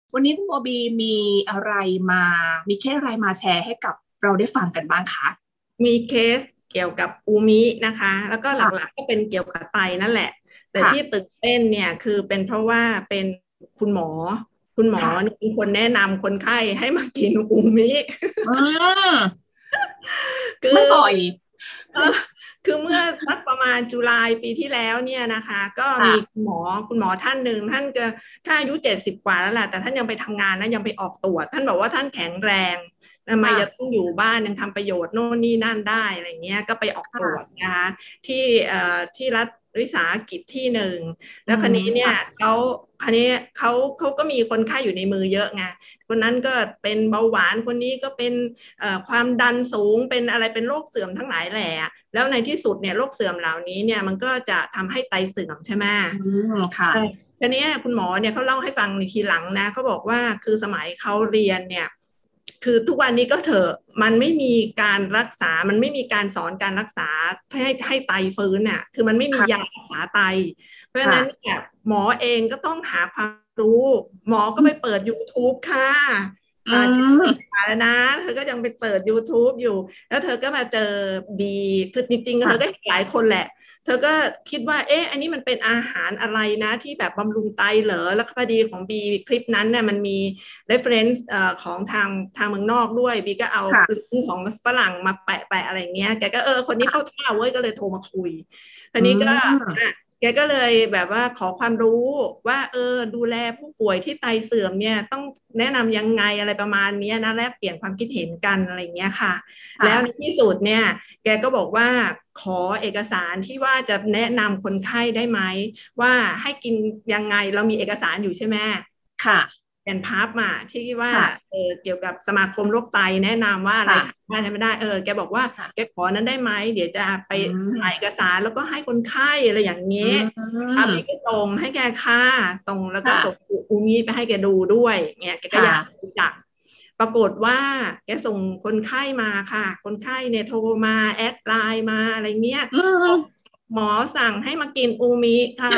วันนี้คุณโอบีมีอะไรมามีเคสอะไรมาแชร์ให้กับเราได้ฟังกันบ้างคะมีเคสเกี่ยวกับอูมินะคะแล้วก็หลักค่ะๆก็เป็นเกี่ยวกับไตนั่นแหละแต่ค่ะที่ตื่นเต้นเนี่ยคือเป็นเพราะว่าเป็นคุณหมอคุณหมอค่ะเนี่ยเป็นคนแนะนำคนไข้ให้มากินอูมิอืมคือไม่บ่อยเออคือเมื่อสักประมาณตุลาปีที่แล้วเนี่ยนะคะก็มีค่ะคุณหมอท่านหนึ่งท่านก็ถ้าอายุ70 กว่าแล้วแหละแต่ท่านยังไปทำงานนะยังไปออกตรวจท่านบอกว่าท่านแข็งแรงทำไมจะต้ค่ะองอยู่บ้านยังทำประโยชน์โน่นนี่นั่นได้อะไรเงี้ยก็ไปออกตรวจค่ะนะคะที่ที่รัฐวิสาหกิจที่หนึ่งอืแล้วคันมนี้เนี่ยค่ะคันนี้เขาก็มีคนไข้อยู่ในมือเยอะไงคนนั้นก็เป็นเบาหวานคนนี้ก็เป็น ความดันสูงเป็นอะไรเป็นโรคเสื่อมทั้งหลายแหละแล้วในที่สุดเนี่ยโรคเสื่อมเหล่านี้เนี่ยมันก็จะทำให้ไตเสื่อมใช่ไหมอืมค่ะเออทีนี้คุณหมอเนี่ยเขาเล่าให้ฟังในทีหลังนะเขาบอกว่าคือสมัยเขาเรียนเนี่ยคือทุกวันนี้ก็เถอะมันไม่มีการรักษามันไม่มีการสอนการรักษาให้ไตฟื้นน่ะคือมันไม่มียาค่ะรักษาไตเพราะฉะนั้นค่ะเนี่ยหมอเองก็ต้องหาความรู้หมอก็ไปเปิด YouTube ค่ะอืที่มมาแล้วนะเธอก็ยังไปเปิด YouTube อยู่แล้วเธอก็มาเจอบีคือจริงๆเธอก็ค่ะเห็นหลายคนแหละ เธอก็คิดว่าเอ๊ะอันนี้มันเป็นอาหารอะไรนะที่แบบบำรุงไตเหรอแล้วพอดีของบีคลิปนั้นเนี่ยมันมี reference ของทางเมืองนอกด้วยบีก็เอาลิค่ะงก์ของฝรั่งมาแปะอะไรเงี้ยแกก็คนนี้เข้าท่าเว้ยก็เลยโทรมาคุยทีอืนี้ก็มอ่ะแกก็เลยแบบว่าขอความรู้ว่าดูแลผู้ป่วยที่ไตเสื่อมเนี่ยต้องแนะนำยังไงอะไรประมาณนี้นะแลกเปลี่ยนความคิดเห็นกันอะไรเงี้ยค่ะแล้วในค่ะที่สุดเนี่ย แกก็บอกว่าขอเอกสารที่ว่าจะแนะนำคนไข้ได้ไหมว่าให้กินยังไงเรามีเอกสารอยู่ใช่ไหมค่ะแอนพับมาที่ว่าค่ะเกี่ยวกับสมาคมโรคไตแนะนำว่าอะไรค่ะทำได้ทำไม่ได้แกบอกว่าแกค่ะขอนั้นได้ไหมเดี๋ยวจะไปอืถ่ายเอกมสารแล้วก็ให้คนไข้อะไรอย่างนี้อือาบีก็มส่งให้แกค่ะส่งแล้วก็ส่งค่ะอูมีไปให้แกดูด้วยเนี่ยแกก็ค่ะอยากรู้จัก ปรากฏว่าแกส่งคนไข้มาค่ะคนไข้เนี่ยโทรมาแอดไลน์มาอะไรเงี้ยอืมหมอสั่งให้มากินอูมิค่ะ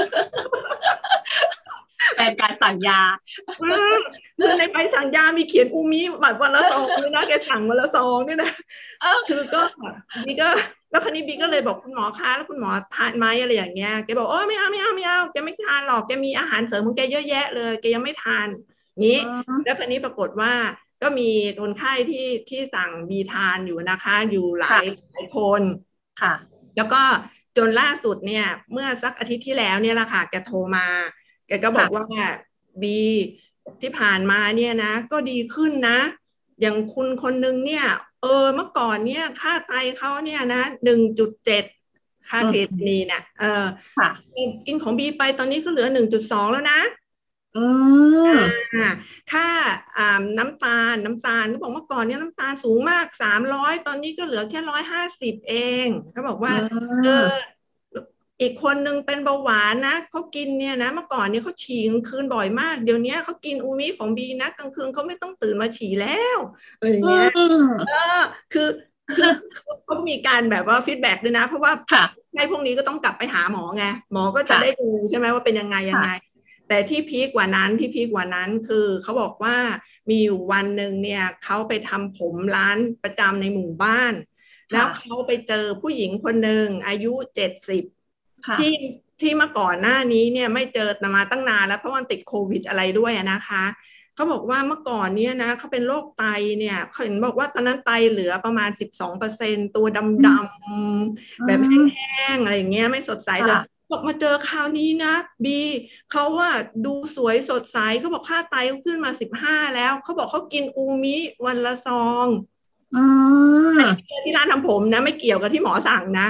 แทนการสั่งยาอืมคือในใบสั่งยามีเขียนอูมิแบบวันละซองเลยนะแกสั่งวันละซองด้วยนะเออคือก็บีก็แล้วคราวนี้บีก็เลยบอกคุณหมอคะแล้วคุณหมอทานไหมอะไรอย่างเงี้ยแกบอกไม่เอาไม่เอาไม่เอาแกไม่ทานหรอกแกมีอาหารเสริมของแกเยอะแยะเลยแกยังไม่ทานนี้อืแล้วมคราวนี้ปรากฏว่าก็มีคนไข้ที่สั่งบีทานอยู่นะคะอยู่หลายคนค่ะแล้วก็จนล่าสุดเนี่ยเมื่อสักอาทิตย์ที่แล้วเนี่ยแหละค่ะแกโทรมาแกก็บอกว่าค่ะบีที่ผ่านมาเนี่ยนะก็ดีขึ้นนะอย่างคุณคนนึงเนี่ยเมื่อก่อนเนี่ยค่าไตเขาเนี่ยนะ1.7ค่าอืเครติมนีนน่ะค่ะกินของบีไปตอนนี้ก็เหลือ1.2แล้วนะอือ่มาค่าน้ำตาลก็บอกเมื่อก่อนเนี่ยน้ำตาลสูงมาก300ตอนนี้ก็เหลือแค่150เองเขาบอกอืว่าเออมอีกคนนึงเป็นเบาหวานนะเขากินเนี่ยนะเมื่อก่อนเนี่ยเขาฉี่กลางคืนบ่อยมากเดี๋ยวนี้เขากินอูมิของบีนะกลางคืนเขาไม่ต้องตื่นมาฉี่แล้วอะไรอย่างอืเงี้ยเออมคือคือเขามีการแบบว่าฟีดแบ็กด้วยนะเพราะว่าค่ะในพวกนี้ก็ต้องกลับไปหาหมอไงหมอก็จะได้ค่ะดูใช่ไหมว่าเป็นยังไงค่ะแต่ที่พีคกว่านั้นคือเขาบอกว่ามีอยู่วันหนึ่งเนี่ยเขาไปทำผมร้านประจำในหมู่บ้านแล้วเขาค่ะไปเจอผู้หญิงคนหนึ่งอายุ70ที่ค่ะที่เมื่อก่อนหน้านี้เนี่ยไม่เจอมาตั้งนานแล้วเพราะมันติดโควิดอะไรด้วยนะคะเขาบอกว่าเมื่อก่อนเนี่ยนะเขาเป็นโรคไตเนี่ยเขาเห็นบอกว่าตอนนั้นไตเหลือประมาณ12%ตัวอืดมำอืๆแบบแมห้งๆอะไรอย่างเงี้ยไม่สดใสเลยค่ะบอกมาเจอคราวนี้นะบี เขาว่าดูสวยสดใสเขาบอกค่าไตเขาขึ้นมา15แล้วเขาบอกเขากินอูมิวันละซองอือันนี้มที่ร้านทำผมนะไม่เกี่ยวกับที่หมอสั่งนะ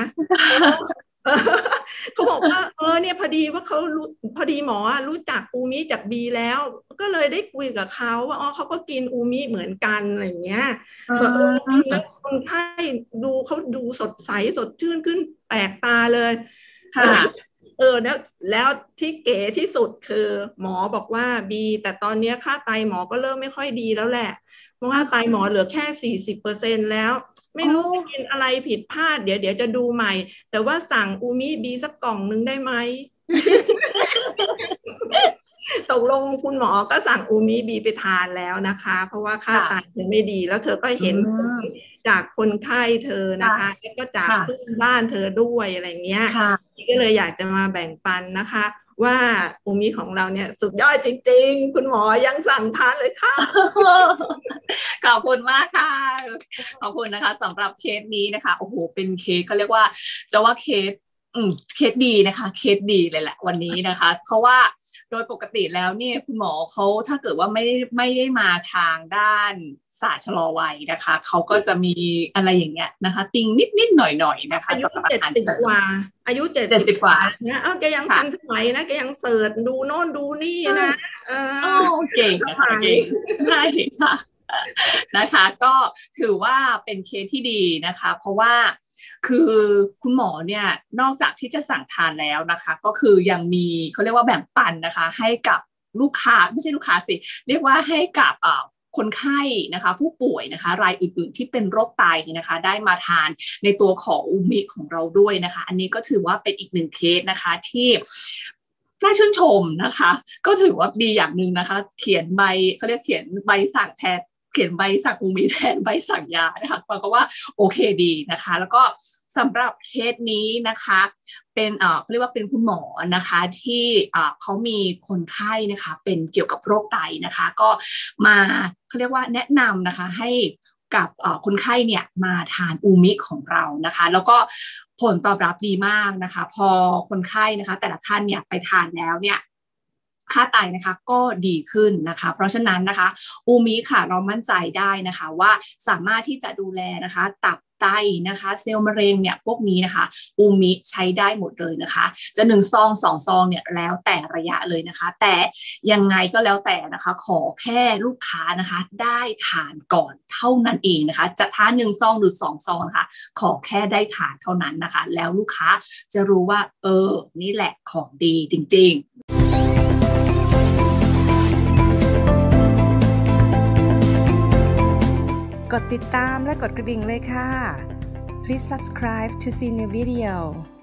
เขาบอกว่าเนี่ยพอดีว่าเขารู้พอดีหมอรู้จักอูมิจากบีแล้วก็เลยได้คุยกับเขาว่าเขาก็กินอูมิเหมือนกันอะไรอย่างเงี้ยอืแบบกินแล้วมคนไข้เขาดูสดใสสดชื่นขึ้นแปลกตาเลยค่ะแล้วที่เก๋ที่สุดคือหมอบอกว่าบีแต่ตอนนี้ค่าไตหมอก็เริ่มไม่ค่อยดีแล้วแหละเพราะว่าไตหมอเหลือแค่40%แล้วไม่โอ้รู้ไปกินอะไรผิดพลาดเดี๋ยวจะดูใหม่แต่ว่าสั่งอูมิบีสักกล่องนึงได้ไหมตกลงคุณหมอก็สั่งอูมิบีไปทานแล้วนะคะเพราะว่าค่าไตเธอไม่ดีแล้วเธอก็เห็นจากคนไข้เธอนะคะแล้วก็จากเพื่อนบ้านเธอด้วยอะไรเงี้ยก็เลยอยากจะมาแบ่งปันนะคะว่าอูมิของเราเนี่ยสุดยอดจริงๆคุณหมอยังสั่งทานเลยค่ะขอบคุณมากค่ะขอบคุณนะคะสำหรับเคสนี้นะคะโอ้โหเป็นเคสเขาเรียกว่าจะว่าเคสดีนะคะเคสดีเลยแหละวันนี้นะคะเพราะว่าโดยปกติแล้วเนี่ยคุณหมอเขาถ้าเกิดว่าไม่ได้มาทางด้านศาสตร์ชะลอวัยนะคะเขาก็จะมีอะไรอย่างเงี้ยนะคะติงนิดหน่อยนะคะอายุ70 กว่าอายุ70 กว่าเนี่ยแกยังทันสมัยนะแกยังเสิร์ชดูโน่นดูนี่นะเก่งนะคะเก่งใช่ค่ะนะคะก็ถือว่าเป็นเคสที่ดีนะคะเพราะว่าคือคุณหมอเนี่ยนอกจากที่จะสั่งทานแล้วนะคะก็คือยังมีเขาเรียกว่าแบ่งปันนะคะให้กับลูกค้าไม่ใช่ลูกค้าสิเรียกว่าให้กับคนไข้นะคะผู้ป่วยนะคะรายอื่นๆที่เป็นโรคไตนะคะได้มาทานในตัวของอูมิของเราด้วยนะคะอันนี้ก็ถือว่าเป็นอีกหนึ่งเคสนะคะที่น่าชื่นชมนะคะก็ถือว่าดีอย่างหนึ่งนะคะเขียนใบเขาเรียกเขียนใบสั่งแทนเขียนใบสั่งอูมิแทนใบสั่งยานะคะก็ว่าโอเคดีนะคะแล้วก็สำหรับเคสนี้นะคะเป็นเขาเรียกว่าเป็นคุณหมอนะคะที่เขามีคนไข้นะคะเป็นเกี่ยวกับโรคไตนะคะก็มาเขาเรียกว่าแนะนำนะคะให้กับคนไข้เนี่ยมาทานอูมิของเรานะคะแล้วก็ผลตอบรับดีมากนะคะพอคนไข้นะคะแต่ละท่านเนี่ยไปทานแล้วเนี่ยค่าไตนะคะก็ดีขึ้นนะคะเพราะฉะนั้นนะคะอูมิค่ะเรามั่นใจได้นะคะว่าสามารถที่จะดูแลนะคะตับไตนะคะเซลล์มะเร็งเนี่ยพวกนี้นะคะอูมิใช้ได้หมดเลยนะคะจะ1 ซอง 2 ซองเนี่ยแล้วแต่ระยะเลยนะคะแต่ยังไงก็แล้วแต่นะคะขอแค่ลูกค้านะคะได้ทานก่อนเท่านั้นเองนะคะจะทาน1 ซองหรือ2 ซองนะคะขอแค่ได้ทานเท่านั้นนะคะแล้วลูกค้าจะรู้ว่านี่แหละของดีจริงๆกดติดตามและกดกระดิ่งเลยค่ะ Please subscribe to see new video